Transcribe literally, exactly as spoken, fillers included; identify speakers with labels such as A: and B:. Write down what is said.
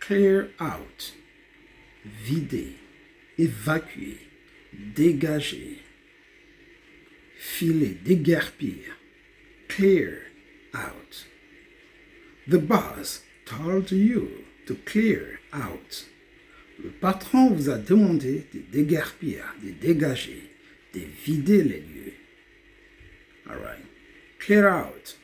A: Clear out. Vider, évacuer, dégager. Filer, déguerpir. Clear out. The boss told you to clear out. Le patron vous a demandé de déguerpir, de dégager, de vider les lieux. All right. Clear out.